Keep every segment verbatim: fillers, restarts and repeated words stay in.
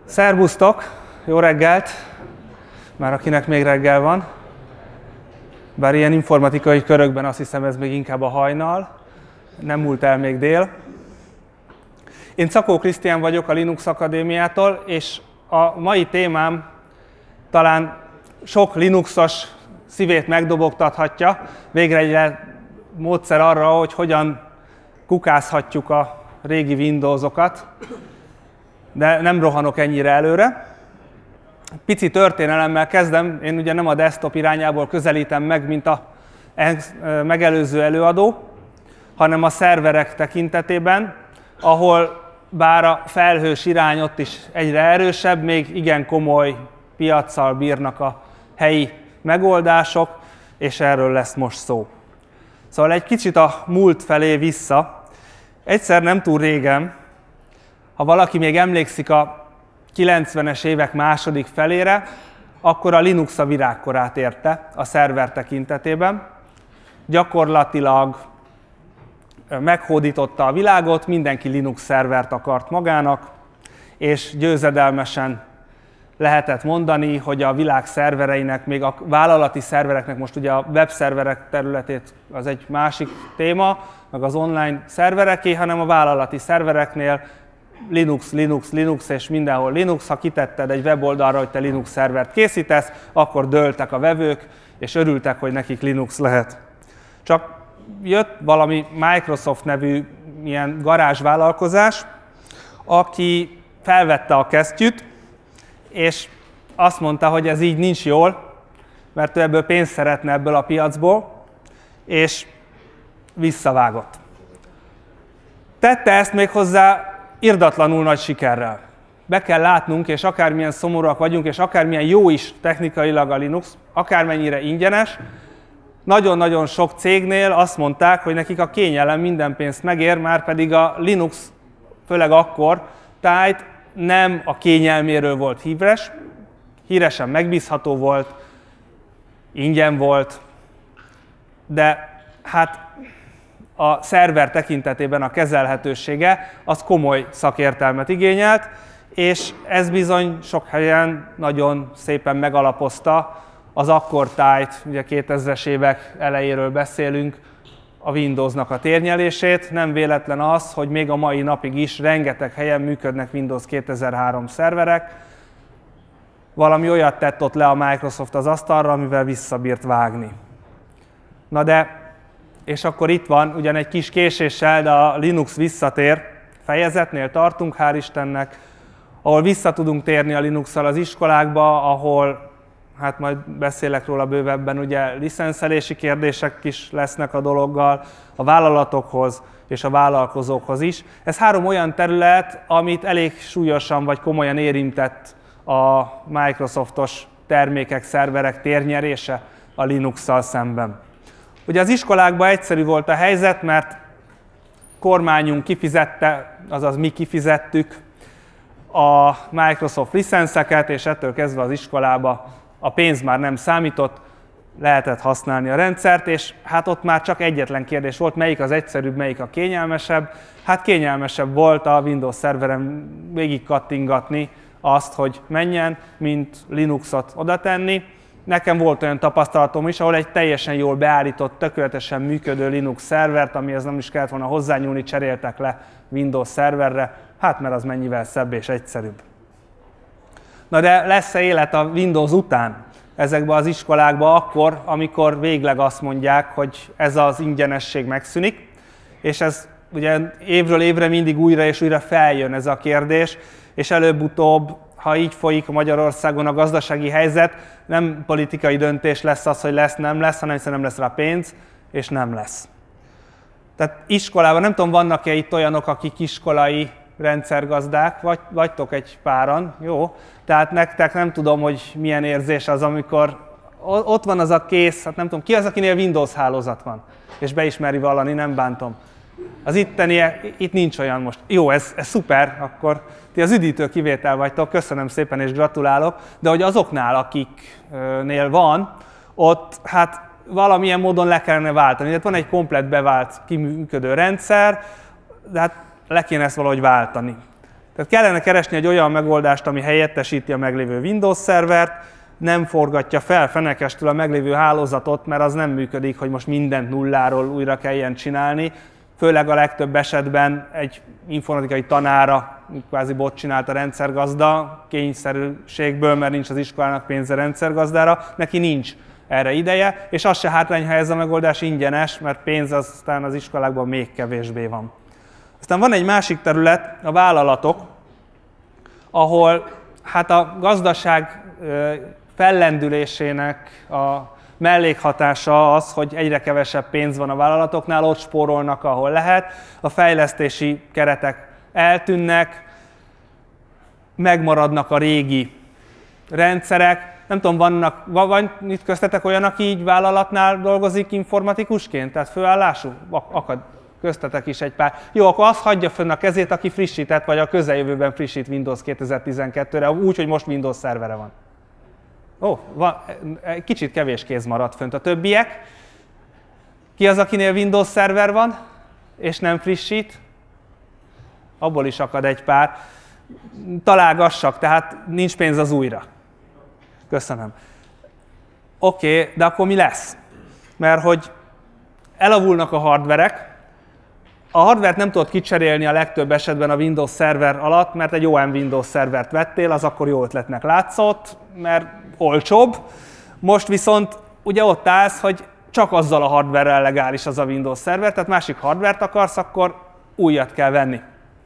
Szerbusztok! Jó reggelt! Már akinek még reggel van. Bár ilyen informatikai körökben azt hiszem ez még inkább a hajnal. Nem múlt el még dél. Én Czakó Krisztián vagyok a Linux Akadémiától, és a mai témám talán sok Linuxos szívét megdobogtathatja. Végre egy módszer arra, hogy hogyan kukázhatjuk a régi Windowsokat, de nem rohanok ennyire előre. Pici történelemmel kezdem, én ugye nem a desktop irányából közelítem meg, mint a megelőző előadó, hanem a szerverek tekintetében, ahol bár a felhős irány ott is egyre erősebb, még igen komoly piaccal bírnak a helyi megoldások, és erről lesz most szó. Szóval egy kicsit a múlt felé vissza. Egyszer nem túl régen, ha valaki még emlékszik a kilencvenes évek második felére, akkor a Linux a virágkorát érte a szerver tekintetében. Gyakorlatilag meghódította a világot, mindenki Linux szervert akart magának, és győzedelmesen lehetett mondani, hogy a világ szervereinek, még a vállalati szervereknek, most ugye a webszerverek területét az egy másik téma, meg az online szervereké, hanem a vállalati szervereknél Linux, Linux, Linux és mindenhol Linux. Ha kitetted egy weboldalra, hogy te Linux szervert készítesz, akkor dőltek a vevők, és örültek, hogy nekik Linux lehet. Csak jött valami Microsoft nevű ilyen garázsvállalkozás, aki felvette a kesztyűt, és azt mondta, hogy ez így nincs jól, mert ő ebből pénzt szeretne ebből a piacból, és visszavágott. Tette ezt még hozzá irdatlanul nagy sikerrel. Be kell látnunk, és akármilyen szomorúak vagyunk, és akármilyen jó is technikailag a Linux, akármennyire ingyenes, nagyon-nagyon sok cégnél azt mondták, hogy nekik a kényelem minden pénzt megér, már pedig a Linux, főleg akkor, tájt nem a kényelméről volt híres, híresen megbízható volt, ingyen volt, de hát a szerver tekintetében a kezelhetősége az komoly szakértelmet igényelt, és ez bizony sok helyen nagyon szépen megalapozta az akkortájt, ugye kétezres évek elejéről beszélünk, a Windowsnak a térnyelését. Nem véletlen az, hogy még a mai napig is rengeteg helyen működnek Windows kétezer-három szerverek. Valami olyat tett ott le a Microsoft az asztalra, amivel visszabírt vágni. Na de, és akkor itt van, ugyan egy kis késéssel, de a Linux visszatér, fejezetnél tartunk, hál' Istennek, ahol vissza tudunk térni a Linuxszal az iskolákba, ahol hát majd beszélek róla bővebben, ugye licenszelési kérdések is lesznek a dologgal, a vállalatokhoz és a vállalkozókhoz is. Ez három olyan terület, amit elég súlyosan vagy komolyan érintett a Microsoftos termékek, szerverek térnyerése a Linuxszal szemben. Ugye az iskolákban egyszerű volt a helyzet, mert kormányunk kifizette, azaz mi kifizettük a Microsoft licenszeket, és ettől kezdve az iskolába a pénz már nem számított, lehetett használni a rendszert, és hát ott már csak egyetlen kérdés volt, melyik az egyszerűbb, melyik a kényelmesebb. Hát kényelmesebb volt a Windows szerveren végig kattingatni azt, hogy menjen, mint Linuxot oda tenni. Nekem volt olyan tapasztalatom is, ahol egy teljesen jól beállított, tökéletesen működő Linux szervert, amihez nem is kellett volna hozzányúlni, cseréltek le Windows szerverre, hát mert az mennyivel szebb és egyszerűbb. Na de lesz-e élet a Windows után ezekben az iskolákban akkor, amikor végleg azt mondják, hogy ez az ingyenesség megszűnik, és ez ugye évről évre mindig újra és újra feljön ez a kérdés, és előbb-utóbb, ha így folyik Magyarországon a gazdasági helyzet, nem politikai döntés lesz az, hogy lesz, nem lesz, hanem hiszen nem lesz rá pénz, és nem lesz. Tehát iskolában, nem tudom, vannak-e itt olyanok, akik iskolai rendszergazdák, vagy, vagytok egy páran, jó? Tehát nektek nem tudom, hogy milyen érzés az, amikor ott van az a kész, hát nem tudom, ki az, akinél Windows hálózat van, és beismeri vallani, nem bántom. Az itteni, itt nincs olyan most. Jó, ez, ez szuper, akkor ti az üdítő kivétel vagytok, köszönöm szépen és gratulálok, de hogy azoknál, akiknél van, ott hát valamilyen módon le kellene váltani. Tehát van egy komplett bevált, kiműködő rendszer, de hát le kéne ezt valahogy váltani. Tehát kellene keresni egy olyan megoldást, ami helyettesíti a meglévő Windows szervert, nem forgatja fel fenekestül a meglévő hálózatot, mert az nem működik, hogy most mindent nulláról újra kelljen csinálni. Főleg a legtöbb esetben egy informatikai tanára, kvázi bot csinált a rendszergazda, kényszerűségből, mert nincs az iskolának pénze rendszergazdára, neki nincs erre ideje, és az se hátrány, ha ez a megoldás ingyenes, mert pénz aztán az iskolákban még kevésbé van. Aztán van egy másik terület, a vállalatok, ahol hát a gazdaság fellendülésének a mellékhatása az, hogy egyre kevesebb pénz van a vállalatoknál, ott spórolnak, ahol lehet, a fejlesztési keretek eltűnnek, megmaradnak a régi rendszerek. Nem tudom, vannak, van itt köztetek olyan, aki így vállalatnál dolgozik informatikusként, tehát főállású? Akad köztetek is egy pár. Jó, akkor azt hagyja fönn a kezét, aki frissített, vagy a közeljövőben frissít Windows kétezer-tizenkettőre, úgy, hogy most Windows szervere van. Ó, van, kicsit kevés kéz maradt fönt. A többiek? Ki az, akinél Windows szerver van, és nem frissít? Abból is akad egy pár. Találgassak, tehát nincs pénz az újra. Köszönöm. Oké, okay, de akkor mi lesz? Mert hogy elavulnak a hardverek, a hardvert nem tudod kicserélni a legtöbb esetben a Windows szerver alatt, mert egy o em Windows szervert vettél, az akkor jó ötletnek látszott, mert olcsóbb. Most viszont ugye ott állsz, hogy csak azzal a hardverrel legális az a Windows szerver, tehát másik hardvert akarsz, akkor újat kell venni.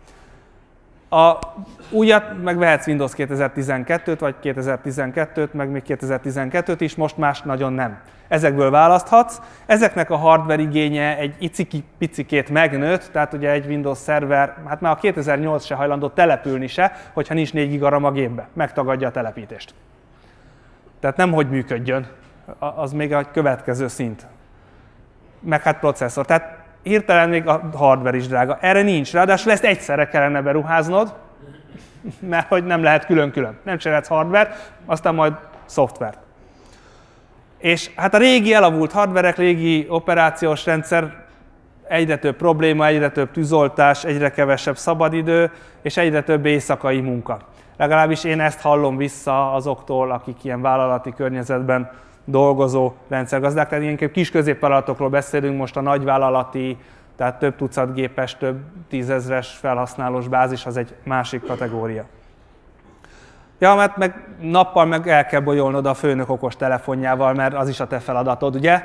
A újat megvehetsz Windows kétezer-tizenkettőt, vagy kétezer-tizenkettőt, meg még kétezer-tizenkettőt is, most más nagyon nem. Ezekből választhatsz. Ezeknek a hardware igénye egy iciki-picikét megnőtt, tehát ugye egy Windows szerver, hát már a kétezer-nyolc se hajlandó települni se, hogyha nincs négy giga RAM a gépbe, megtagadja a telepítést. Tehát nem hogy működjön, az még a következő szint. Meg hát processzor. Tehát hirtelen még a hardware is drága. Erre nincs, ráadásul ezt egyszerre kellene beruháznod, mert hogy nem lehet külön-külön. Nem cserélhetsz hardware, aztán majd szoftvert. És hát a régi elavult hardverek, régi operációs rendszer, egyre több probléma, egyre több tűzoltás, egyre kevesebb szabadidő, és egyre több éjszakai munka. Legalábbis én ezt hallom vissza azoktól, akik ilyen vállalati környezetben dolgozó rendszergazdák. Tehát inkább kis középvállalatokról beszélünk, most a nagyvállalati, tehát több tucat gépes, több tízezres felhasználós bázis, az egy másik kategória. Ja, mert meg nappal meg el kell bolyolnod a főnök okos telefonjával, mert az is a te feladatod, ugye?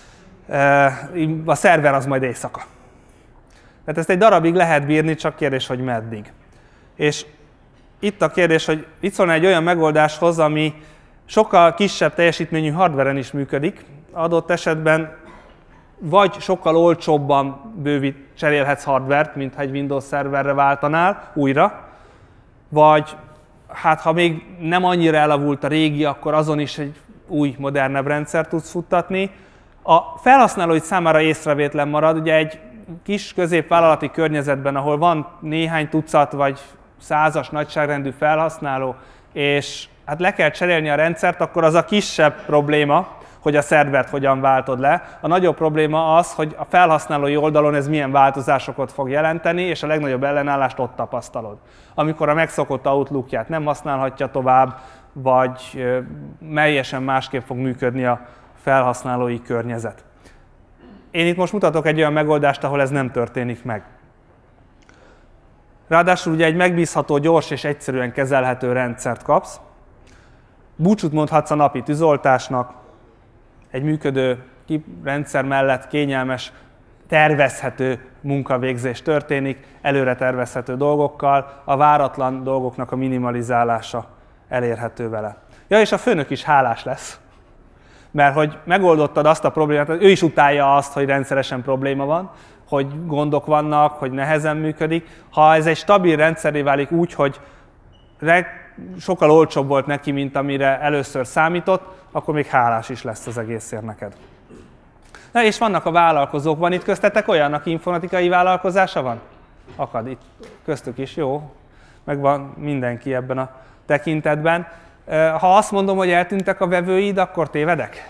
A szerver az majd éjszaka. Tehát ezt egy darabig lehet bírni, csak kérdés, hogy meddig. És itt a kérdés, hogy itt szólna egy olyan megoldáshoz, ami sokkal kisebb teljesítményű hardveren is működik, adott esetben vagy sokkal olcsóbban bővít, cserélhetsz hardvert, mint ha egy Windows szerverre váltanál újra, vagy hát ha még nem annyira elavult a régi, akkor azon is egy új, modernebb rendszert tudsz futtatni. A felhasználóid számára észrevétlen marad, ugye egy kis középvállalati környezetben, ahol van néhány tucat vagy százas nagyságrendű felhasználó, és hát le kell cserélni a rendszert, akkor az a kisebb probléma, hogy a szervert hogyan váltod le. A nagyobb probléma az, hogy a felhasználói oldalon ez milyen változásokat fog jelenteni, és a legnagyobb ellenállást ott tapasztalod. Amikor a megszokott Outlookját nem használhatja tovább, vagy teljesen másképp fog működni a felhasználói környezet. Én itt most mutatok egy olyan megoldást, ahol ez nem történik meg. Ráadásul ugye egy megbízható, gyors és egyszerűen kezelhető rendszert kapsz. Búcsút mondhatsz a napi tűzoltásnak, egy működő rendszer mellett kényelmes, tervezhető munkavégzés történik, előre tervezhető dolgokkal, a váratlan dolgoknak a minimalizálása elérhető vele. Ja, és a főnök is hálás lesz, mert hogy megoldottad azt a problémát, ő is utálja azt, hogy rendszeresen probléma van, hogy gondok vannak, hogy nehezen működik. Ha ez egy stabil rendszeré válik úgy, hogy sokkal olcsóbb volt neki, mint amire először számított, akkor még hálás is lesz az egészért neked. Na és vannak a vállalkozók, van itt köztetek olyan, aki informatikai vállalkozása van? Akad itt köztük is, jó, megvan mindenki ebben a tekintetben. Ha azt mondom, hogy eltűntek a vevőid, akkor tévedek?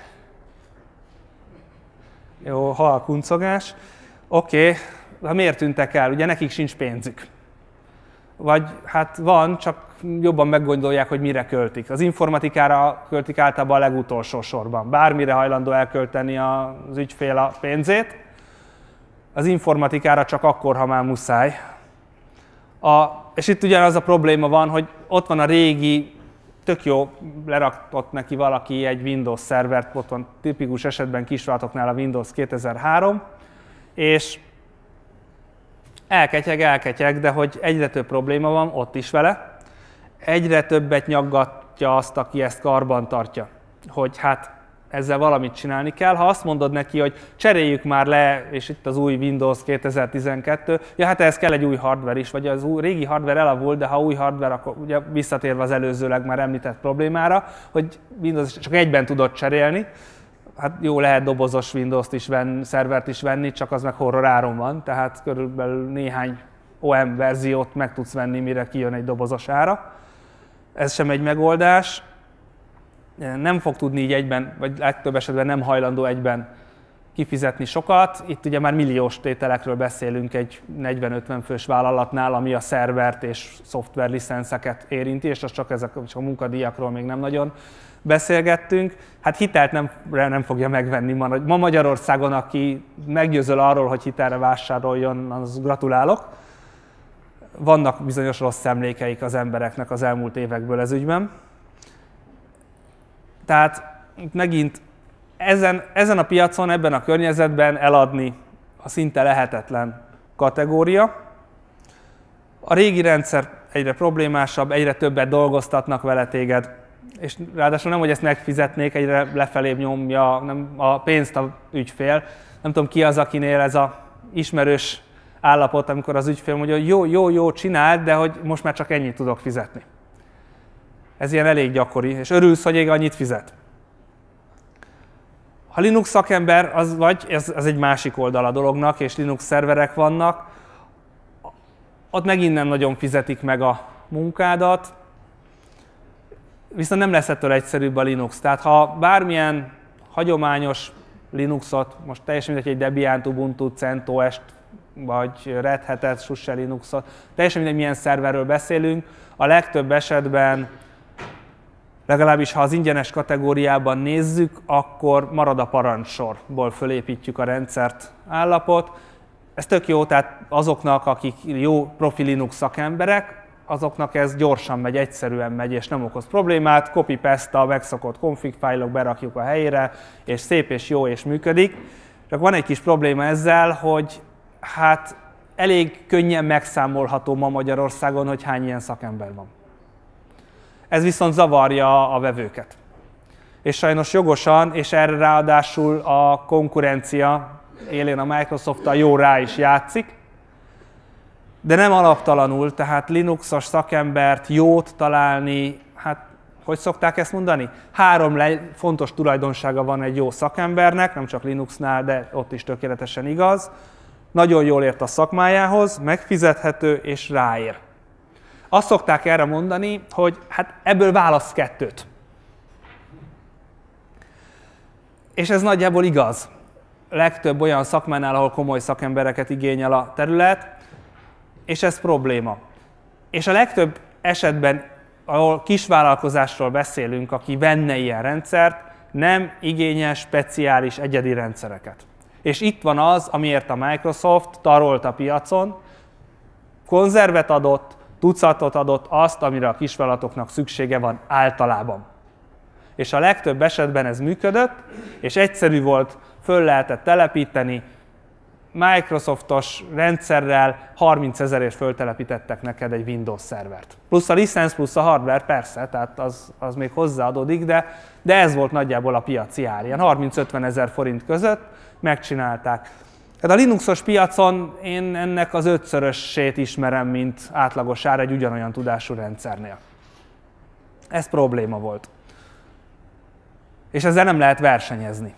Jó, halkuncogás. Oké, okay. Ha miért tűntek el? Ugye nekik sincs pénzük. vagy hát van, csak jobban meggondolják, hogy mire költik. Az informatikára költik általában a legutolsó sorban. Bármire hajlandó elkölteni az ügyfél a pénzét, az informatikára csak akkor, ha már muszáj. A, és itt ugyanaz a probléma van, hogy ott van a régi, tök jó, leraktott neki valaki egy Windows szervert, ott van tipikus esetben kisvállalatoknál a Windows kétezer-három, és elketyeg, elketyeg, de hogy egyre több probléma van ott is vele, egyre többet nyaggatja azt, aki ezt karban tartja, hogy hát ezzel valamit csinálni kell. Ha azt mondod neki, hogy cseréljük már le, és itt az új Windows kétezer-tizenkettő, ja hát ehhez kell egy új hardware is, vagy az új, régi hardware elavult, de ha új hardware, akkor ugye visszatérve az előzőleg már említett problémára, hogy Windows csak egyben tudod cserélni. Hát jó, lehet dobozos Windows-t is venni, szervert is venni, csak az meg horror áron van, tehát körülbelül néhány o em verziót meg tudsz venni, mire kijön egy dobozos ára. Ez sem egy megoldás. Nem fog tudni így egyben, vagy legtöbb esetben nem hajlandó egyben kifizetni sokat. Itt ugye már milliós tételekről beszélünk egy negyven-ötven fős vállalatnál, ami a szervert és szoftver licenszeket érinti, és az csak ezek a munkadíjakról még nem nagyon beszélgettünk. Hát hitelt nem, nem fogja megvenni ma Magyarországon, aki meggyőzöl arról, hogy hitelre vásároljon, az gratulálok. Vannak bizonyos rossz emlékeik az embereknek az elmúlt évekből ez ügyben. Tehát megint ezen, ezen a piacon, ebben a környezetben eladni a szinte lehetetlen kategória. A régi rendszer egyre problémásabb, egyre többet dolgoztatnak vele téged, és ráadásul nem, hogy ezt megfizetnék, egyre lefelébb nyomja nem, a pénzt a ügyfél. Nem tudom, ki az, akinél ez az ismerős állapot, amikor az ügyfél mondja, hogy jó, jó, jó, csináld, de hogy most már csak ennyit tudok fizetni. Ez ilyen elég gyakori, és örülsz, hogy ég annyit fizet. Ha Linux szakember az vagy, ez, ez egy másik oldal a dolognak, és Linux szerverek vannak, ott megint nem nagyon fizetik meg a munkádat, viszont nem lesz ettől egyszerűbb a Linux. Tehát ha bármilyen hagyományos Linuxot, most teljesen mindegy, egy Debian, Ubuntu, CentOS-t, vagy Red Hat-et, SUSE Linuxot, teljesen mindegy, milyen szerverről beszélünk, a legtöbb esetben, legalábbis ha az ingyenes kategóriában nézzük, akkor marad a parancsorból fölépítjük a rendszert állapot. Ez tök jó, tehát azoknak, akik jó profi Linux szakemberek, azoknak ez gyorsan megy, egyszerűen megy, és nem okoz problémát. Copy-paste a megszokott config fájlok, berakjuk a helyére, és szép és jó, és működik. Csak van egy kis probléma ezzel, hogy hát elég könnyen megszámolható ma Magyarországon, hogy hány ilyen szakember van. Ez viszont zavarja a vevőket. És sajnos jogosan, és erre ráadásul a konkurencia élén a Microsoft-tal jó rá is játszik, de nem alaptalanul, tehát Linuxos szakembert jót találni, hát hogy szokták ezt mondani? Három fontos tulajdonsága van egy jó szakembernek, nem csak Linuxnál, de ott is tökéletesen igaz. Nagyon jól ért a szakmájához, megfizethető és ráér. Azt szokták erre mondani, hogy hát ebből válasz kettőt. És ez nagyjából igaz. Legtöbb olyan szakmánál, ahol komoly szakembereket igényel a terület, és ez probléma. És a legtöbb esetben, ahol kisvállalkozásról beszélünk, aki venne ilyen rendszert, nem igényel speciális egyedi rendszereket. És itt van az, amiért a Microsoft tarolt a piacon, konzervet adott, tucatot adott azt, amire a kisvállalatoknak szüksége van általában. És a legtöbb esetben ez működött, és egyszerű volt, föl lehetett telepíteni, Microsoftos rendszerrel harmincezerért föltelepítettek neked egy Windows szervert. Plusz a licensz, plusz a hardware, persze, tehát az, az még hozzáadódik, de, de ez volt nagyjából a piaci ár. Ilyen harminc-ötven ezer forint között megcsinálták. Tehát a Linuxos piacon én ennek az ötszörösét ismerem, mint átlagos ár egy ugyanolyan tudású rendszernél. Ez probléma volt. És ezzel nem lehet versenyezni.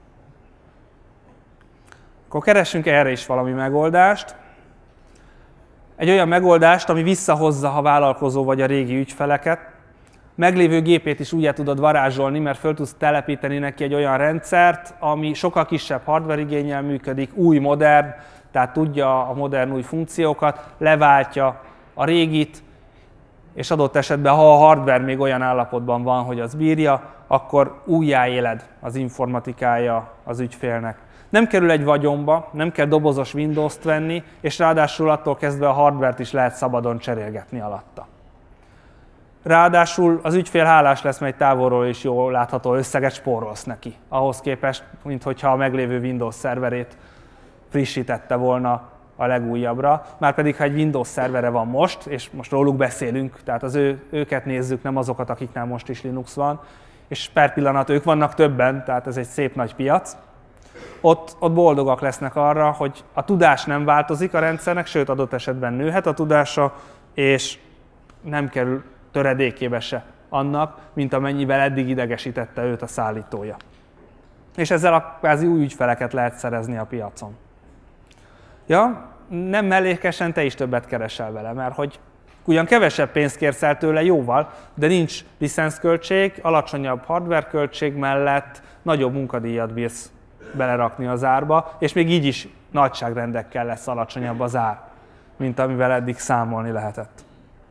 Akkor keressünk erre is valami megoldást. Egy olyan megoldást, ami visszahozza, ha vállalkozó vagy a régi ügyfeleket. Meglévő gépét is úgy tudod varázsolni, mert föl tudsz telepíteni neki egy olyan rendszert, ami sokkal kisebb hardware igénnyel működik, új, modern, tehát tudja a modern új funkciókat, leváltja a régit, és adott esetben, ha a hardware még olyan állapotban van, hogy az bírja, akkor újjáéled az informatikája az ügyfélnek. Nem kerül egy vagyonba, nem kell dobozos Windows-t venni, és ráadásul attól kezdve a hardware-t is lehet szabadon cserélgetni alatta. Ráadásul az ügyfél hálás lesz, mert távolról is jól látható összeget spórolsz neki, ahhoz képest, mint hogyha a meglévő Windows szerverét frissítette volna a legújabbra. Márpedig, ha egy Windows szervere van most, és most róluk beszélünk, tehát az ő, őket nézzük, nem azokat, akiknál most is Linux van, és per pillanat ők vannak többen, tehát ez egy szép nagy piac, ott, ott boldogak lesznek arra, hogy a tudás nem változik a rendszernek, sőt adott esetben nőhet a tudása, és nem kerül töredékébe se annak, mint amennyivel eddig idegesítette őt a szállítója. És ezzel a kvázi új ügyfeleket lehet szerezni a piacon. Ja, nem mellékesen te is többet keresel vele, mert hogy ugyan kevesebb pénzt kérsz el tőle jóval, de nincs licenszköltség, alacsonyabb hardware költség mellett nagyobb munkadíjat bírsz belerakni az árba, és még így is nagyságrendekkel lesz alacsonyabb az ár, mint amivel eddig számolni lehetett.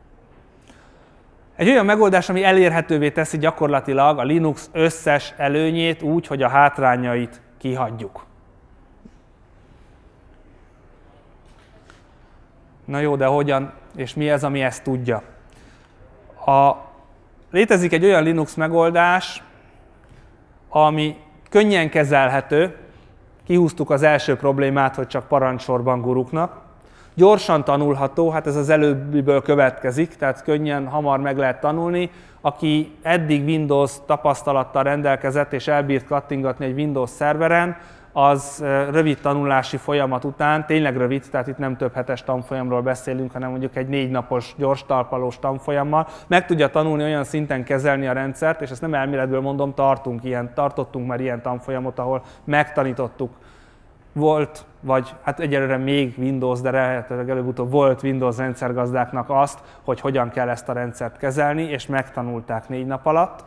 Egy olyan megoldás, ami elérhetővé teszi gyakorlatilag a Linux összes előnyét úgy, hogy a hátrányait kihagyjuk. Na jó, de hogyan és mi ez, ami ezt tudja? A, létezik egy olyan Linux megoldás, ami könnyen kezelhető, kihúztuk az első problémát, hogy csak parancssorban guruknak. Gyorsan tanulható, hát ez az előbbiből következik, tehát könnyen, hamar meg lehet tanulni. Aki eddig Windows tapasztalattal rendelkezett és elbírt kattingatni egy Windows szerveren, az rövid tanulási folyamat után, tényleg rövid, tehát itt nem több hetes tanfolyamról beszélünk, hanem mondjuk egy négy napos, gyors talpalós tanfolyammal, meg tudja tanulni olyan szinten kezelni a rendszert, és ezt nem elméletből mondom, tartunk ilyen, tartottunk már ilyen tanfolyamot, ahol megtanítottuk. Volt, vagy hát egyelőre még Windows, de lehetőleg előbb-utóbb volt Windows rendszergazdáknak azt, hogy hogyan kell ezt a rendszert kezelni, és megtanulták négy nap alatt.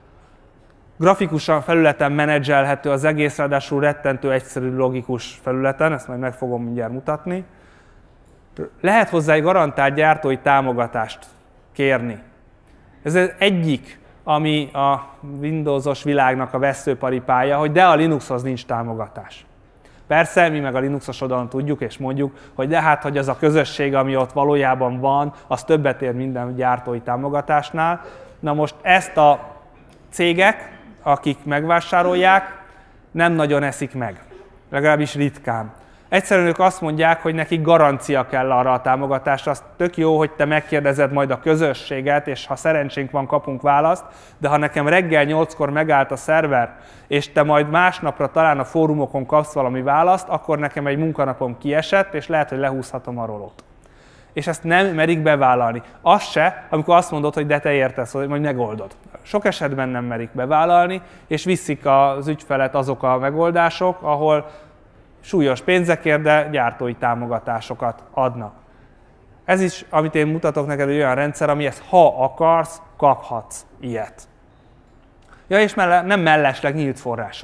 Grafikusan felületen menedzselhető az egész, ráadásul rettentő egyszerű, logikus felületen, ezt majd meg fogom mindjárt mutatni. Lehet hozzá egy garantált gyártói támogatást kérni. Ez az egyik, ami a Windowsos világnak a veszőparipája, hogy de a Linuxhoz nincs támogatás. Persze, mi meg a Linuxos oldalon tudjuk és mondjuk, hogy de hát, hogy az a közösség, ami ott valójában van, az többet ér minden gyártói támogatásnál. Na most ezt a cégek, akik megvásárolják, nem nagyon eszik meg, legalábbis ritkán. Egyszerűen ők azt mondják, hogy nekik garancia kell arra a támogatásra, az tök jó, hogy te megkérdezed majd a közösséget, és ha szerencsénk van, kapunk választ, de ha nekem reggel nyolckor megállt a szerver, és te majd másnapra talán a fórumokon kapsz valami választ, akkor nekem egy munkanapom kiesett, és lehet, hogy lehúzhatom a rolót. És ezt nem merik bevállalni. Az se, amikor azt mondod, hogy de te értesz, hogy majd megoldod. Sok esetben nem merik bevállalni, és viszik az ügyfelet azok a megoldások, ahol súlyos pénzekért, de gyártói támogatásokat adnak. Ez is, amit én mutatok neked, egy olyan rendszer, amihez ha akarsz, kaphatsz ilyet. Ja, és melle, nem mellesleg nyílt forrású.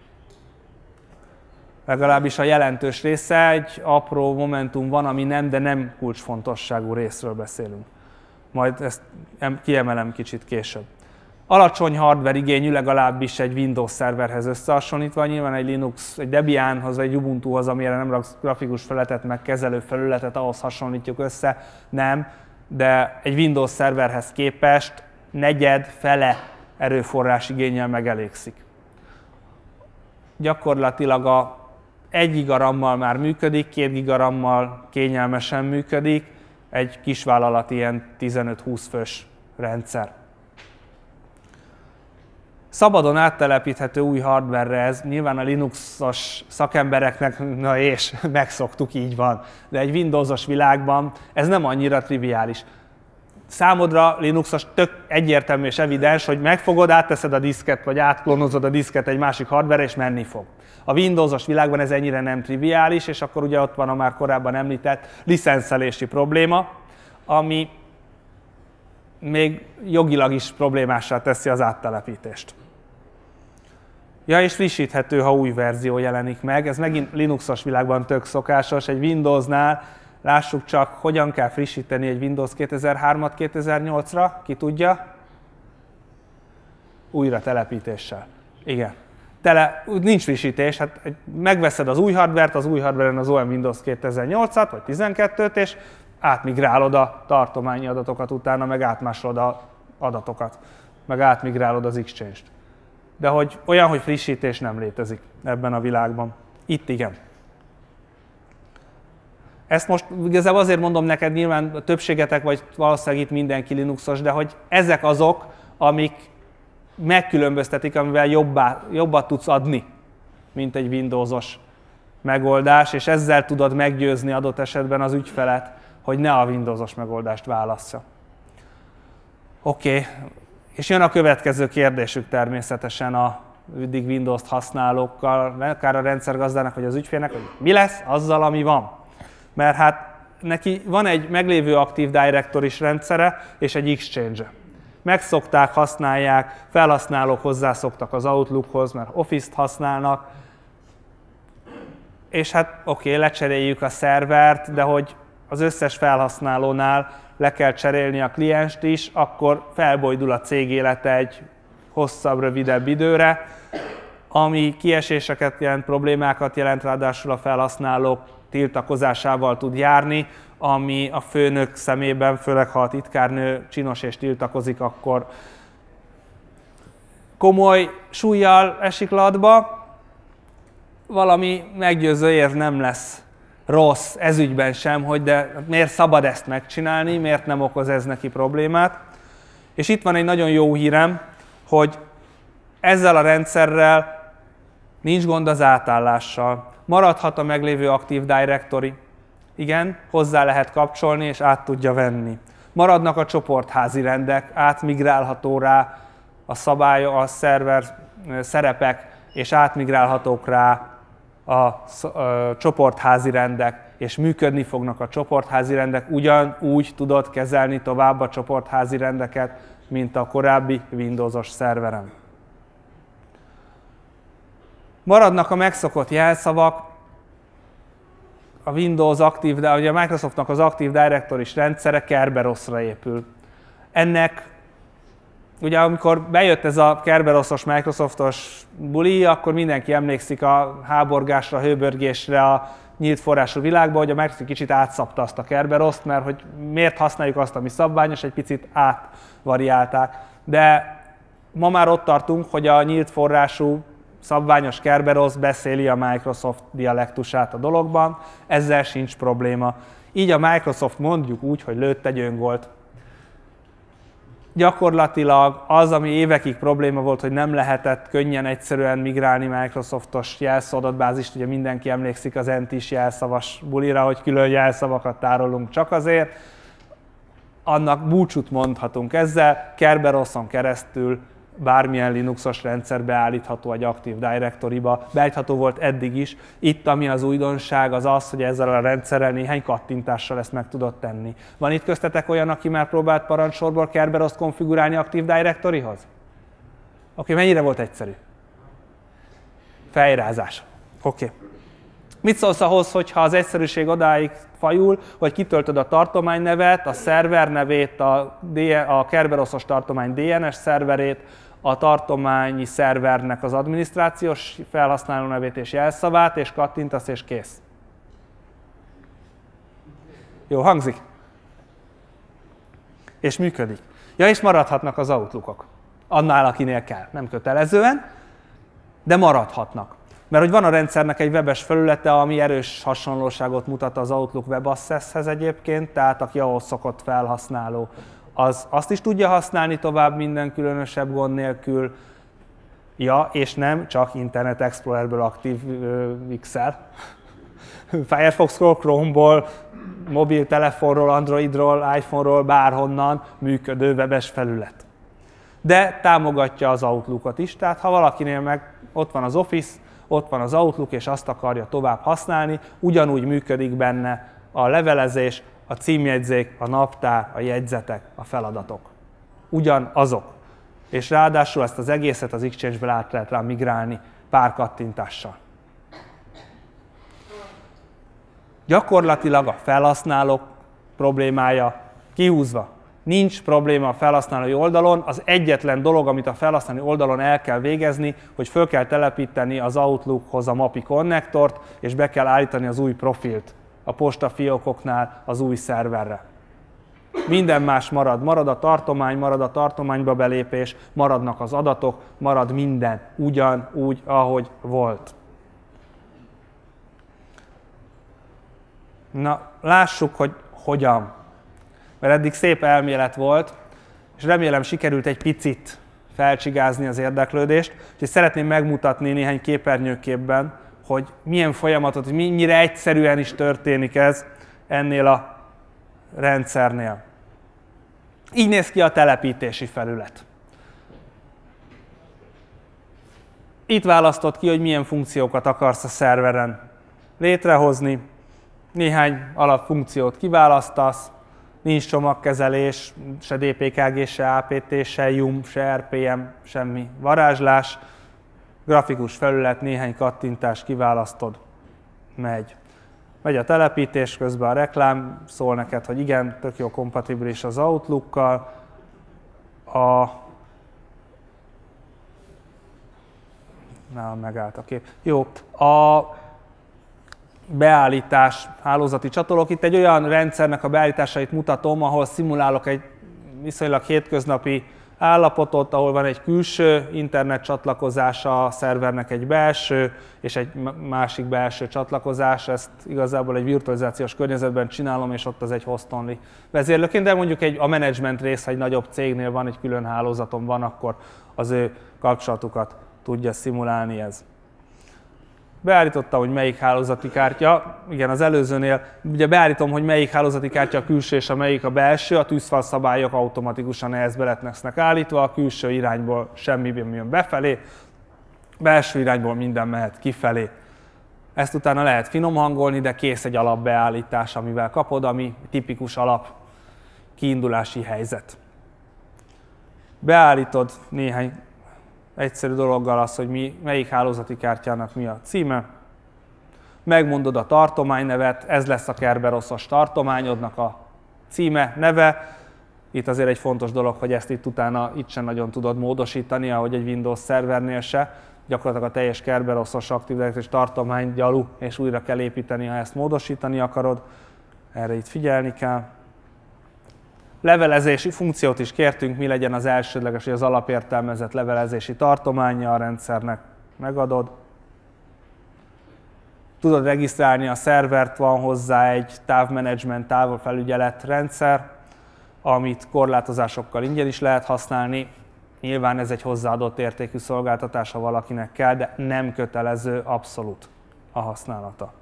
Legalábbis a jelentős része, egy apró momentum van, ami nem, de nem kulcsfontosságú részről beszélünk. Majd ezt kiemelem kicsit később. Alacsony hardware igényű, legalábbis egy Windows szerverhez összehasonlítva, nyilván egy Linux, egy Debianhoz, egy Ubuntuhoz, amire nem raksz grafikus felületet, meg kezelő felületet, ahhoz hasonlítjuk össze, nem, de egy Windows szerverhez képest negyed, fele erőforrás igénnyel megelégszik. Gyakorlatilag a egy giga RAM-mal már működik, két giga RAM-mal kényelmesen működik, egy kisvállalat ilyen tizenöt-húsz fős rendszer. Szabadon áttelepíthető új hardware-re ez, nyilván a Linuxos szakembereknek, na és megszoktuk, így van, de egy Windowsos világban ez nem annyira triviális. Számodra Linuxos tök egyértelmű és evidens, hogy megfogod, átteszed a diszket, vagy átklónozod a diszket egy másik hardware-re, és menni fog. A Windowsos világban ez ennyire nem triviális, és akkor ugye ott van a már korábban említett licenszelési probléma, ami még jogilag is problémássá teszi az áttelepítést. Ja, és frissíthető, ha új verzió jelenik meg. Ez megint Linuxos világban tök szokásos. Egy Windowsnál Lássuk csak, hogyan kell frissíteni egy Windows kétezer-hármat kétezer-nyolcra, ki tudja? Újra telepítéssel. Igen. Tele, nincs frissítés, hát megveszed az új hardvert, az új hardveren az olyan Windows kétezer-nyolcat vagy tizenkettőt, és átmigrálod a tartományi adatokat utána, meg átmásolod az adatokat, meg átmigrálod az Exchange-t. De hogy olyan, hogy frissítés nem létezik ebben a világban. Itt igen. Ezt most igazából azért mondom neked, nyilván a többségetek, vagy valószínűleg itt mindenki Linuxos, de hogy ezek azok, amik megkülönböztetik, amivel jobbá, jobbat tudsz adni, mint egy Windowsos megoldás, és ezzel tudod meggyőzni adott esetben az ügyfelet, hogy ne a Windowsos megoldást válassza. Oké, okay. És jön a következő kérdésük természetesen a eddig Windows-t használókkal, akár a rendszergazdának, vagy az ügyfélnek, hogy mi lesz azzal, ami van. Mert hát neki van egy meglévő Active Directory-s rendszere és egy Exchange-e. Megszokták, használják, felhasználók hozzászoktak az Outlookhoz, mert Office-t használnak, és hát oké, okay, lecseréljük a szervert, de hogy az összes felhasználónál le kell cserélni a klienst is, akkor felbojdul a cég élete egy hosszabb, rövidebb időre, ami kieséseket jelent, problémákat jelent, ráadásul a felhasználók tiltakozásával tud járni, ami a főnök szemében, főleg ha a titkárnő csinos és tiltakozik, akkor komoly súllyal esik latba. Valami meggyőző érv nem lesz rossz ezügyben sem, hogy de miért szabad ezt megcsinálni, miért nem okoz ez neki problémát. És itt van egy nagyon jó hírem, hogy ezzel a rendszerrel nincs gond az átállással. Maradhat a meglévő Active Directory. Igen, hozzá lehet kapcsolni, és át tudja venni. Maradnak a csoportházi rendek, átmigrálható rá a szabály, a szerver szerepek, és átmigrálhatók rá a, a csoportházi rendek, és működni fognak a csoportházi rendek. Ugyanúgy tudod kezelni tovább a csoportházi rendeket, mint a korábbi Windowsos szerveren. Maradnak a megszokott jelszavak, a Windows Active, de ugye a Microsoftnak az Active Directory-s rendszere Kerberosra épül. Ennek, ugye amikor bejött ez a Kerberosos, Microsoftos buli, akkor mindenki emlékszik a háborgásra, a hőbörgésre a nyílt forrású világban, hogy a Microsoft kicsit átszabta azt a Kerberoszt, mert hogy miért használjuk azt, ami szabványos, egy picit átvariálták. De ma már ott tartunk, hogy a nyílt forrású szabványos Kerberos beszéli a Microsoft dialektusát a dologban, ezzel sincs probléma. Így a Microsoft mondjuk úgy, hogy lőtt egy öngolt. Gyakorlatilag az, ami évekig probléma volt, hogy nem lehetett könnyen, egyszerűen migrálni Microsoftos jelszó adatbázist, ugye mindenki emlékszik az en té is jelszavas bulira, hogy külön jelszavakat tárolunk csak azért, annak búcsút mondhatunk ezzel, Kerberoson keresztül bármilyen Linuxos rendszer beállítható egy Active Directory-ba, beállítható volt eddig is. Itt, ami az újdonság, az az, hogy ezzel a rendszerrel néhány kattintással ezt meg tudod tenni. Van itt köztetek olyan, aki már próbált parancsorból Kerberoszt konfigurálni Active Directory-hoz? Oké, okay, mennyire volt egyszerű? Fejrázás. Oké. Okay. Mit szólsz ahhoz, hogyha az egyszerűség odáig fajul, hogy kitöltöd a tartománynevet, a szerver nevét, a, a Kerberosos tartomány dé en es szerverét, a tartományi szervernek az adminisztrációs felhasználó nevét és jelszavát, és kattintasz, és kész. Jó, hangzik? És működik. Ja, és maradhatnak az Outlookok. Annál, akinél kell. Nem kötelezően, de maradhatnak. Mert hogy van a rendszernek egy webes felülete, ami erős hasonlóságot mutat az Outlook Web Access-hez egyébként, tehát aki ahhoz szokott felhasználó, az azt is tudja használni tovább minden különösebb gond nélkül. Ja, és nem csak Internet Explorerből ActiveX-el. Firefoxról, Chromeból, mobiltelefonról, Androidról, iPhone-ról, bárhonnan működő webes felület. De támogatja az Outlookot is, tehát ha valakinél meg ott van az Office, ott van az Outlook, és azt akarja tovább használni, ugyanúgy működik benne a levelezés, a címjegyzék, a naptár, a jegyzetek, a feladatok. Ugyanazok. És ráadásul ezt az egészet az Exchange-ből át lehet rá migrálni pár kattintással. Gyakorlatilag a felhasználók problémája kihúzva. Nincs probléma a felhasználói oldalon, az egyetlen dolog, amit a felhasználói oldalon el kell végezni, hogy föl kell telepíteni az Outlookhoz a mapi konnektort, és be kell állítani az új profilt a postafiókoknál az új szerverre. Minden más marad. Marad a tartomány, marad a tartományba belépés, maradnak az adatok, marad minden ugyanúgy, ahogy volt. Na, lássuk, hogy hogyan. Mert eddig szép elmélet volt, és remélem sikerült egy picit felcsigázni az érdeklődést, és szeretném megmutatni néhány képernyőképben, hogy milyen folyamatot, hogy mennyire egyszerűen is történik ez ennél a rendszernél. Így néz ki a telepítési felület. Itt választod ki, hogy milyen funkciókat akarsz a szerveren létrehozni. Néhány alapfunkciót kiválasztasz, nincs csomagkezelés, se dé pé ká gé, se á pé té, se jum, se er pé em, semmi varázslás. Grafikus felület, néhány kattintás, kiválasztod, megy. Megy a telepítés, közben a reklám szól neked, hogy igen, tök jó kompatibilis az Outlookkal. A... Na, megállt a kép. Jó, a beállítás, hálózati csatolók. Itt egy olyan rendszernek a beállításait mutatom, ahol szimulálok egy viszonylag hétköznapi állapotot, ahol van egy külső internet csatlakozása, a szervernek egy belső, és egy másik belső csatlakozás. Ezt igazából egy virtualizációs környezetben csinálom, és ott az egy host-only vezérlőként, de mondjuk egy, a menedzsment rész, ha egy nagyobb cégnél van, egy külön hálózaton van, akkor az ő kapcsolatukat tudja szimulálni ez. Beállítottam, hogy melyik hálózati kártya, igen, az előzőnél, ugye beállítom, hogy melyik hálózati kártya a külső és a melyik a belső, a tűzfal szabályok automatikusan ehhez be lesznek állítva, a külső irányból semmi jön befelé, belső irányból minden mehet kifelé. Ezt utána lehet finom hangolni, de kész egy alapbeállítás, amivel kapod, ami tipikus alap kiindulási helyzet. Beállítod néhány egyszerű dologgal az, hogy mi, melyik hálózati kártyának mi a címe. Megmondod a tartománynevet, ez lesz a Kerberosos tartományodnak a címe, neve. Itt azért egy fontos dolog, hogy ezt itt utána itt sem nagyon tudod módosítani, ahogy egy Windows szervernél se. Gyakorlatilag a teljes Kerberosos Active Directory tartomány gyalu, és újra kell építeni, ha ezt módosítani akarod. Erre itt figyelni kell. Levelezési funkciót is kértünk, mi legyen az elsődleges, hogy az alapértelmezett levelezési tartománya a rendszernek, megadod. Tudod regisztrálni a szervert, van hozzá egy távmenedzsment, távfelügyelet rendszer, amit korlátozásokkal ingyen is lehet használni. Nyilván ez egy hozzáadott értékű szolgáltatás, ha valakinek kell, de nem kötelező abszolút a használata.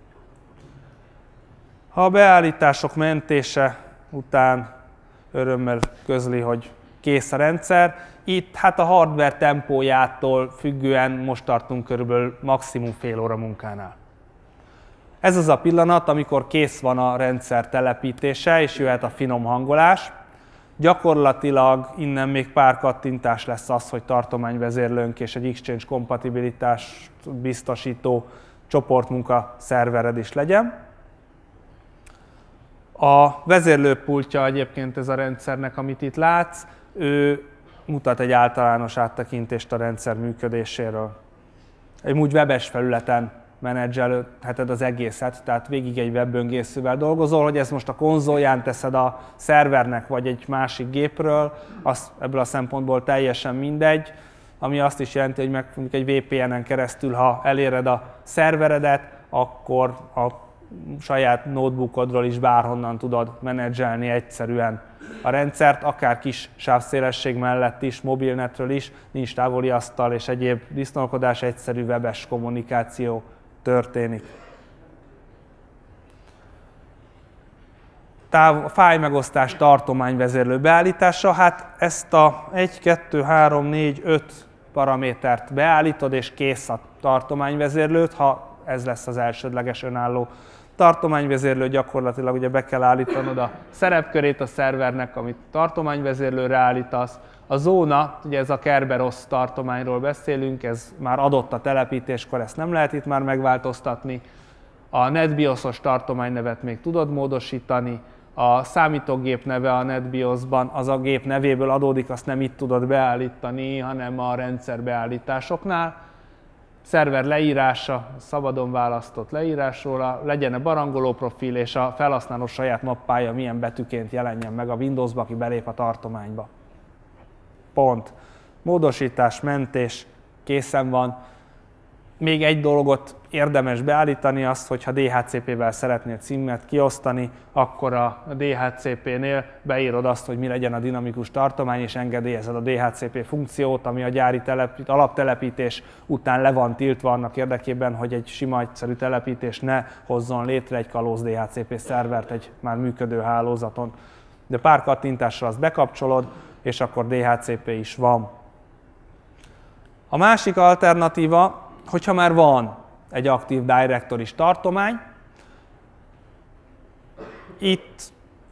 Ha a beállítások mentése után örömmel közli, hogy kész a rendszer. Itt hát a hardware tempójától függően most tartunk körülbelül maximum fél óra munkánál. Ez az a pillanat, amikor kész van a rendszer telepítése, és jöhet a finom hangolás. Gyakorlatilag innen még pár kattintás lesz az, hogy tartományvezérlőnk és egy Exchange kompatibilitást biztosító csoportmunka szervered is legyen. A vezérlőpultja egyébként ez a rendszernek, amit itt látsz, ő mutat egy általános áttekintést a rendszer működéséről. Egy úgy webes felületen menedzselheted az egészet, tehát végig egy webböngészővel dolgozol, hogy ezt most a konzolján teszed a szervernek vagy egy másik gépről, az ebből a szempontból teljesen mindegy, ami azt is jelenti, hogy meg egy vé pé en-en keresztül, ha eléred a szerveredet, akkor a saját notebookodról is bárhonnan tudod menedzselni egyszerűen a rendszert, akár kis sávszélesség mellett is, mobilnetről is, nincs távoli asztal és egyéb disznókodás, egyszerű webes kommunikáció történik. Táv, fájlmegosztás tartományvezérlő beállítása, hát ezt a egy, kettő, három, négy, öt paramétert beállítod, és kész a tartományvezérlőt, ha ez lesz az elsődleges önálló tartományvezérlő, gyakorlatilag ugye be kell állítanod a szerepkörét a szervernek, amit tartományvezérlőre állítasz. A zóna, ugye ez a Kerberos tartományról beszélünk, ez már adott a telepítéskor, ezt nem lehet itt már megváltoztatni. A NetBIOS-os tartománynevet még tudod módosítani, a számítógép neve a NetBIOS-ban az a gép nevéből adódik, azt nem itt tudod beállítani, hanem a rendszer beállításoknál. Szerver leírása, szabadon választott leírásról, legyen a barangoló profil és a felhasználó saját mappája milyen betűként jelenjen meg a Windowsba, aki belép a tartományba. Pont. Módosítás, mentés, készen van. Még egy dolgot érdemes beállítani, azt, hogyha dé há cé pé-vel szeretnél címet kiosztani, akkor a dé há cé pé-nél beírod azt, hogy mi legyen a dinamikus tartomány, és engedélyezed a dé há cé pé funkciót, ami a gyári telepít, alaptelepítés után le van tiltva annak érdekében, hogy egy sima egyszerű telepítés ne hozzon létre egy kalóz dé há cé pé szervert egy már működő hálózaton. De pár kattintásra azt bekapcsolod, és akkor dé há cé pé is van. A másik alternatíva, hogyha már van egy Active Directory-s tartomány, itt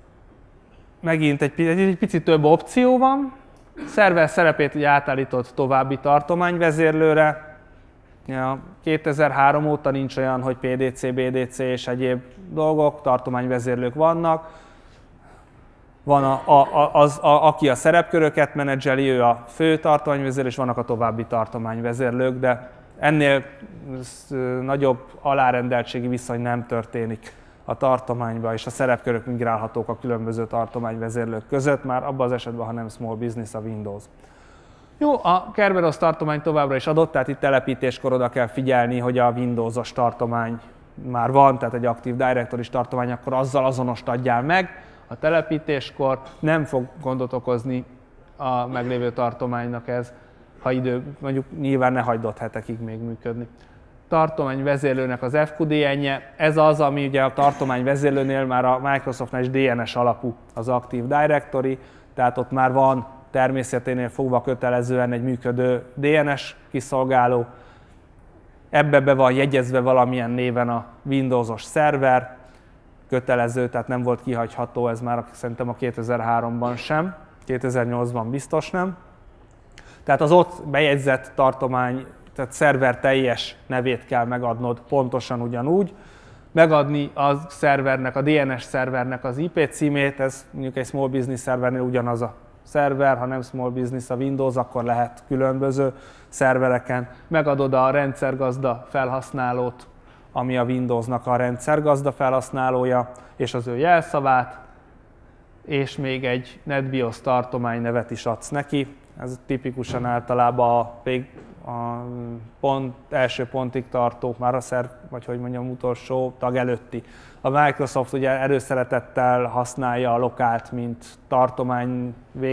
megint egy, egy picit több opció van. Szerver szerepét ugye átállított további tartományvezérlőre. Ja, kétezer-három óta nincs olyan, hogy pé dé cé, bé dé cé és egyéb dolgok, tartományvezérlők vannak. Van a, a, az, a, aki a szerepköröket menedzseli, ő a fő tartományvezérlő, és vannak a további tartományvezérlők, de ennél nagyobb alárendeltségi viszony nem történik a tartományba, és a szerepkörök migrálhatók a különböző tartományvezérlők között, már abban az esetben, ha nem Small Business a Windows. Jó, a Kerberos tartomány továbbra is adott, tehát itt telepítéskor oda kell figyelni, hogy a Windowsos tartomány már van, tehát egy Active Directory-s tartomány, akkor azzal azonost adjál meg. A telepítéskor nem fog gondot okozni a meglévő tartománynak ez, ha idő, mondjuk nyilván ne hagyd ott hetekig még működni. Tartományvezérlőnek az ef kú dé en-je, ez az, ami ugye a tartományvezérlőnél már a Microsoftnál is dé en es alapú az Active Directory, tehát ott már van természeténél fogva kötelezően egy működő dé en es kiszolgáló. Ebbe be van jegyezve valamilyen néven a Windowsos szerver, kötelező, tehát nem volt kihagyható, ez már szerintem a kétezer-háromban sem, kétezer-nyolcban biztos nem. Tehát az ott bejegyzett tartomány, tehát szerver teljes nevét kell megadnod pontosan ugyanúgy. Megadni a szervernek, a dé en es szervernek az i pé címét, ez mondjuk egy Small Business szervernél ugyanaz a szerver, ha nem Small Business a Windows, akkor lehet különböző szervereken. Megadod a rendszergazda felhasználót, ami a Windowsnak a rendszergazda felhasználója, és az ő jelszavát, és még egy NetBIOS tartomány nevet is adsz neki. Ez tipikusan általában a, a pont, első pontig tartó, már a szerv, vagy hogy mondjam, utolsó tag előtti. A Microsoft ugye erőszeretettel használja a lokált, mint tartomány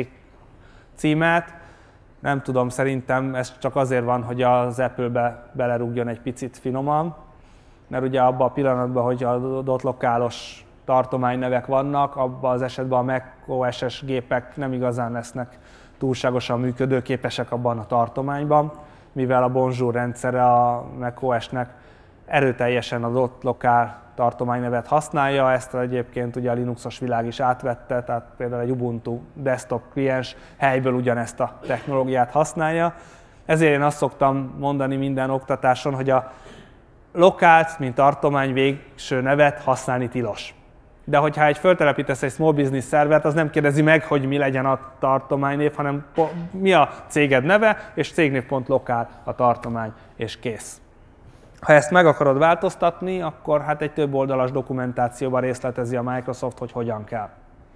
végcímet. Nem tudom, szerintem ez csak azért van, hogy az Apple-be belerúgjon egy picit finoman, mert ugye abban a pillanatban, hogy adott lokálos tartománynevek vannak, abban az esetben a macOS-es gépek nem igazán lesznek túlságosan működőképesek abban a tartományban, mivel a Bonjour rendszere a macOS-nek erőteljesen adott lokál tartománynevet használja, ezt egyébként ugye a Linuxos világ is átvette, tehát például egy Ubuntu desktop kliens helyből ugyanezt a technológiát használja. Ezért én azt szoktam mondani minden oktatáson, hogy a lokált, mint tartomány végső nevet használni tilos. De hogyha egy föltelepítesz egy Small Business szervert, az nem kérdezi meg, hogy mi legyen a tartománynév, hanem mi a céged neve, és cégnév.lokál a tartomány, és kész. Ha ezt meg akarod változtatni, akkor hát egy több oldalas dokumentációban részletezi a Microsoft, hogy hogyan kell.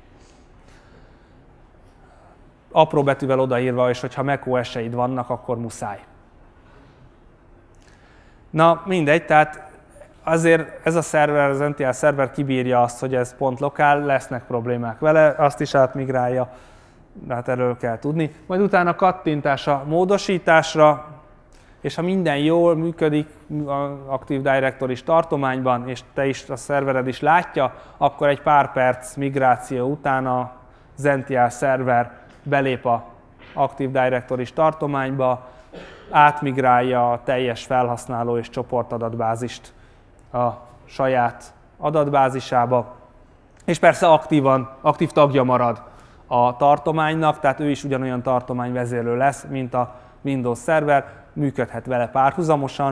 Apró betűvel odaírva, és hogyha macOS-eid vannak, akkor muszáj. Na mindegy, tehát azért ez a szerver, az en té el szerver kibírja azt, hogy ez pont lokál, lesznek problémák vele, azt is átmigrálja, de hát erről kell tudni. Majd utána kattintás a módosításra, és ha minden jól működik az Active Directory-s tartományban, és te is, a szervered is látja, akkor egy pár perc migráció után az en té el szerver belép a Active Directory-s tartományba, átmigrálja a teljes felhasználó és csoportadatbázist a saját adatbázisába, és persze aktívan, aktív tagja marad a tartománynak, tehát ő is ugyanolyan tartományvezérlő lesz, mint a Windows szerver, működhet vele párhuzamosan,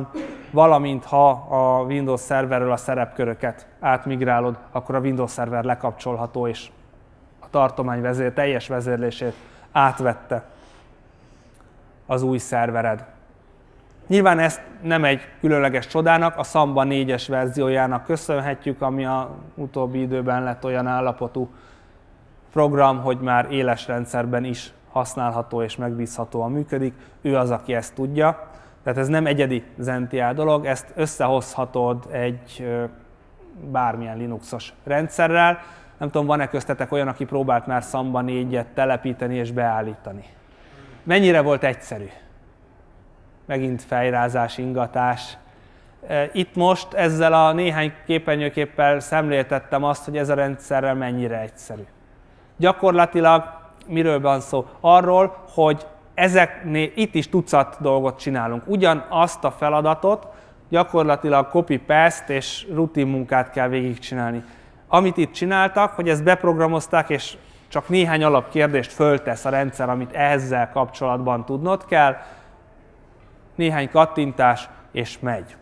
valamint ha a Windows szerverről a szerepköröket átmigrálod, akkor a Windows szerver lekapcsolható, és a tartomány vezér, teljes vezérlését átvette az új szervered. Nyilván ezt nem egy különleges csodának, a Samba négyes verziójának köszönhetjük, ami az utóbbi időben lett olyan állapotú program, hogy már éles rendszerben is használható és megbízhatóan működik. Ő az, aki ezt tudja. Tehát ez nem egyedi Zentia dolog, ezt összehozhatod egy bármilyen Linuxos rendszerrel. Nem tudom, van-e köztetek olyan, aki próbált már Samba négyet telepíteni és beállítani? Mennyire volt egyszerű? Megint fejrázás, ingatás. Itt most ezzel a néhány képernyőképpel szemléltettem azt, hogy ez a rendszerrel mennyire egyszerű. Gyakorlatilag miről van szó? Arról, hogy ezeknél itt is tucat dolgot csinálunk. Ugyanazt a feladatot gyakorlatilag copy-paste és rutin munkát kell végigcsinálni. Amit itt csináltak, hogy ezt beprogramozták, és csak néhány alapkérdést föltesz a rendszer, amit ezzel kapcsolatban tudnod kell, néhány kattintás, és megy.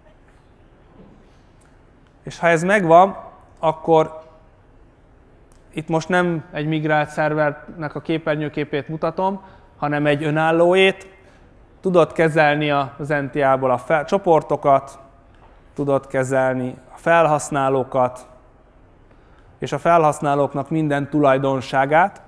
És ha ez megvan, akkor itt most nem egy migrált szervernek a képernyőképét mutatom, hanem egy önállóét. Tudod kezelni a Zentiából a fel, csoportokat, tudod kezelni a felhasználókat, és a felhasználóknak minden tulajdonságát.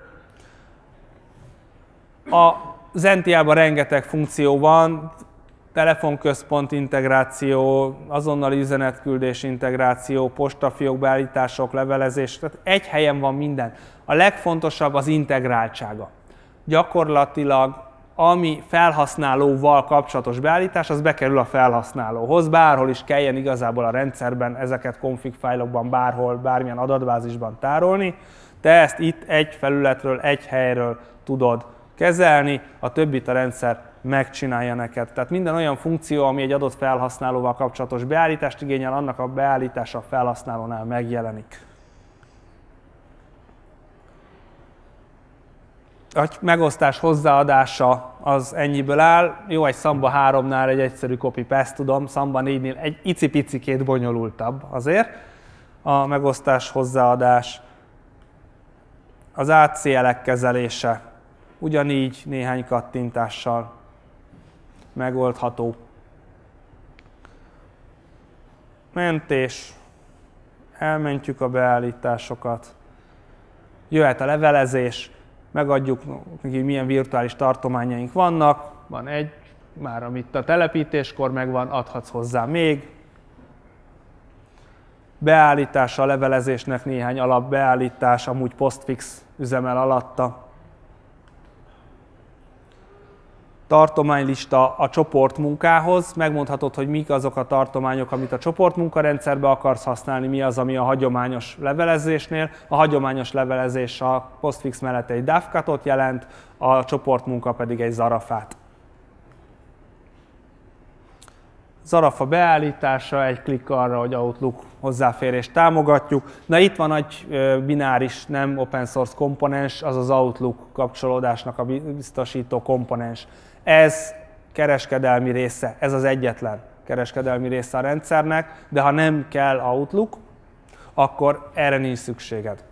A Zentiában rengeteg funkció van, telefonközpont integráció, azonnali üzenetküldés integráció, postafiók beállítások, levelezés, tehát egy helyen van minden. A legfontosabb az integráltsága. Gyakorlatilag ami felhasználóval kapcsolatos beállítás, az bekerül a felhasználóhoz, bárhol is kelljen igazából a rendszerben ezeket config fájlokban, bárhol, bármilyen adatbázisban tárolni. Te ezt itt egy felületről, egy helyről tudod kezelni, a többit a rendszer megcsinálja neked. Tehát minden olyan funkció, ami egy adott felhasználóval kapcsolatos beállítást igényel, annak a beállítása a felhasználónál megjelenik. A megosztás hozzáadása az ennyiből áll. Jó, egy Samba háromnál egy egyszerű copy-paste tudom, Samba négynél egy icipicikét bonyolultabb azért. A megosztás hozzáadás, az á cé el-ek kezelése, ugyanígy néhány kattintással megoldható. Mentés, elmentjük a beállításokat, jöhet a levelezés, megadjuk neki, milyen virtuális tartományaink vannak, van egy, már amit a telepítéskor megvan, adhatsz hozzá még. Beállítása a levelezésnek néhány alapbeállítás, amúgy postfix üzemel alatta. Tartománylista a csoportmunkához, megmondhatod, hogy mik azok a tartományok, amit a csoportmunkarendszerbe akarsz használni, mi az, ami a hagyományos levelezésnél. A hagyományos levelezés a postfix mellett egy dovecot jelent, a csoportmunka pedig egy zarafát. Zarafa beállítása, egy klik arra, hogy Outlook hozzáférést támogatjuk. Na itt van egy bináris, nem open source komponens, az az Outlook kapcsolódásnak a biztosító komponens. Ez kereskedelmi része, ez az egyetlen kereskedelmi része a rendszernek, de ha nem kell Outlook, akkor erre nincs szükséged.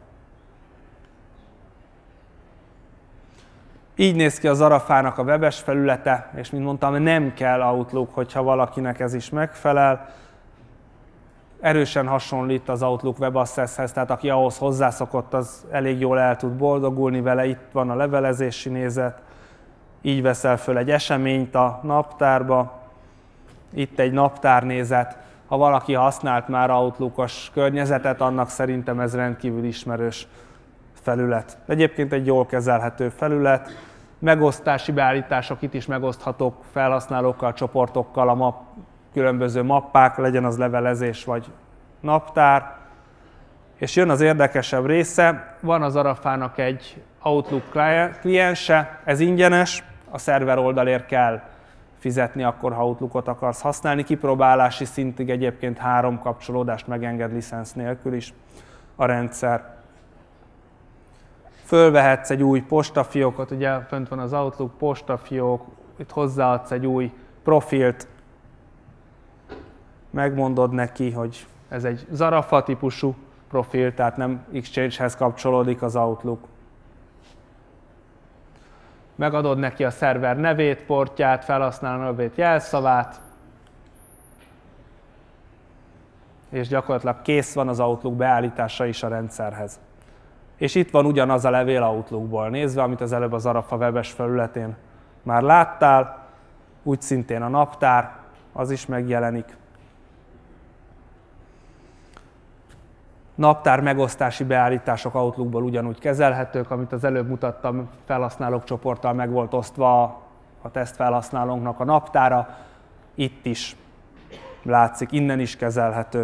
Így néz ki a Zarafának a webes felülete, és mint mondtam, nem kell Outlook, hogyha valakinek ez is megfelel. Erősen hasonlít az Outlook WebAccesshez, tehát aki ahhoz hozzászokott, az elég jól el tud boldogulni vele. Itt van a levelezési nézet, így veszel föl egy eseményt a naptárba, itt egy naptárnézet. Ha valaki használt már Outlookos környezetet, annak szerintem ez rendkívül ismerős felület. Egyébként egy jól kezelhető felület. Megosztási beállítások itt is megoszthatók felhasználókkal, csoportokkal, a map, különböző mappák, legyen az levelezés vagy naptár. És jön az érdekesebb része, van az Zarafának egy Outlook kliense, ez ingyenes, a szerver oldalért kell fizetni akkor, ha Outlookot akarsz használni. Kipróbálási szintig egyébként három kapcsolódást megenged licensz nélkül is a rendszer. Fölvehetsz egy új postafiókot, ugye fönt van az Outlook postafiók, itt hozzáadsz egy új profilt, megmondod neki, hogy ez egy Zarafa típusú profil, tehát nem Exchange-hez kapcsolódik az Outlook. Megadod neki a szerver nevét, portját, felhasználó nevét, jelszavát, és gyakorlatilag kész van az Outlook beállítása is a rendszerhez. És itt van ugyanaz a levél Outlookból nézve, amit az előbb a Zarafa webes felületén már láttál, úgy szintén a naptár, az is megjelenik. Naptár megosztási beállítások Outlookból ugyanúgy kezelhetők, amit az előbb mutattam, felhasználók csoporttal meg volt osztva a teszt felhasználónknak a naptára, itt is látszik, innen is kezelhető.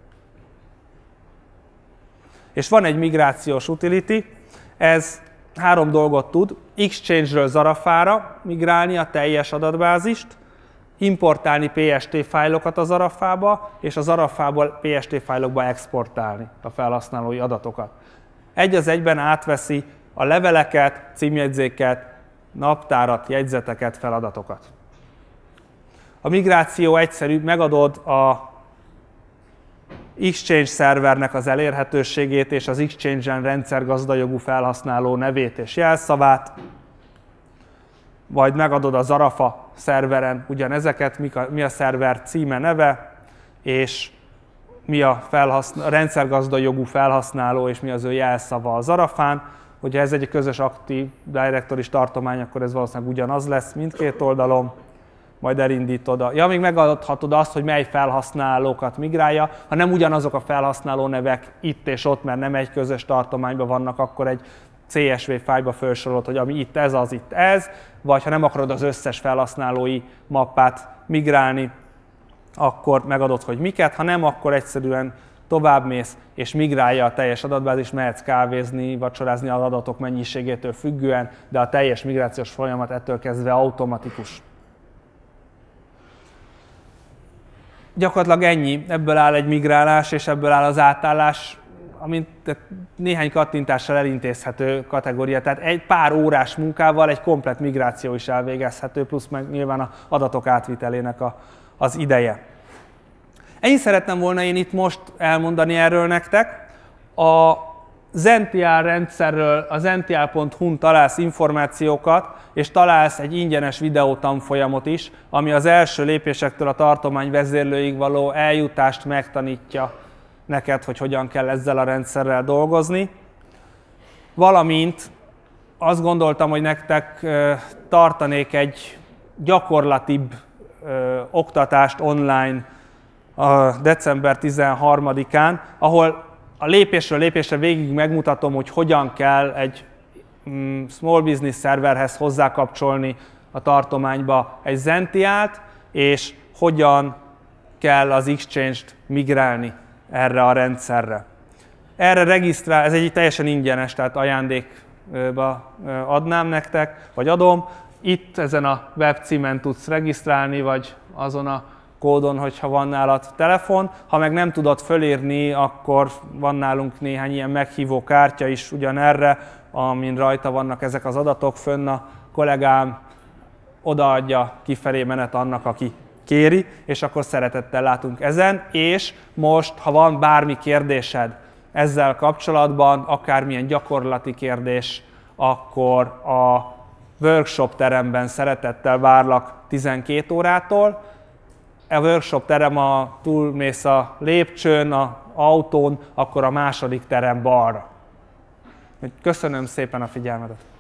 És van egy migrációs utility, ez három dolgot tud, Exchange-ről Zarafára migrálni a teljes adatbázist, importálni pé es té fájlokat a Zarafába, és a Zarafából pé es té fájlokba exportálni a felhasználói adatokat. Egy az egyben átveszi a leveleket, címjegyzéket, naptárat, jegyzeteket, feladatokat. A migráció egyszerű, megadod a Exchange szervernek az elérhetőségét és az Exchange-en rendszergazdajogú felhasználó nevét és jelszavát, vagy megadod a Zarafa szerveren ugyanezeket, mi a szerver címe, neve, és mi a, a rendszergazdajogú felhasználó, és mi az ő jelszava a Zarafán. Hogyha ez egy közös aktív directory-s tartomány, akkor ez valószínűleg ugyanaz lesz mindkét oldalon, majd elindítod. Ja, még megadhatod azt, hogy mely felhasználókat migrálja. Ha nem ugyanazok a felhasználó nevek itt és ott, mert nem egy közös tartományban vannak, akkor egy cé es vé fájlba felsorolod, hogy ami itt ez, az itt ez, vagy ha nem akarod az összes felhasználói mappát migrálni, akkor megadod, hogy miket, ha nem, akkor egyszerűen továbbmész és migrálja a teljes adatbázis, mehetsz kávézni, vacsorázni az adatok mennyiségétől függően, de a teljes migrációs folyamat ettől kezdve automatikus. Gyakorlatilag ennyi, ebből áll egy migrálás, és ebből áll az átállás, amint néhány kattintással elintézhető kategória. Tehát egy pár órás munkával egy komplett migráció is elvégezhető, plusz meg nyilván az adatok átvitelének a, az ideje. Ennyit szerettem volna én itt most elmondani erről nektek. Az en té er rendszerről az en té er pont hu-n találsz információkat, és találsz egy ingyenes videótanfolyamot is, ami az első lépésektől a tartomány vezérlőig való eljutást megtanítja neked, hogy hogyan kell ezzel a rendszerrel dolgozni. Valamint azt gondoltam, hogy nektek tartanék egy gyakorlatibb oktatást online a december tizenharmadikán, ahol a lépésről lépésre végig megmutatom, hogy hogyan kell egy mm, small business szerverhez hozzákapcsolni a tartományba egy Zentia-t, és hogyan kell az Exchange-t migrálni erre a rendszerre. Erre regisztrál, ez egy teljesen ingyenes, tehát ajándékba adnám nektek, vagy adom. Itt ezen a webcímen tudsz regisztrálni, vagy azon a kódon, hogyha van nálad telefon. Ha meg nem tudod fölírni, akkor van nálunk néhány ilyen meghívó kártya is ugyanerre, amin rajta vannak ezek az adatok, fönn a kollégám odaadja kifelé menet annak, aki kéri, és akkor szeretettel látunk ezen, és most, ha van bármi kérdésed ezzel kapcsolatban, akármilyen gyakorlati kérdés, akkor a workshop teremben szeretettel várlak tizenkét órától. A workshop terem, a túlmész a lépcsőn, a autón, akkor a második terem balra. Köszönöm szépen a figyelmedet!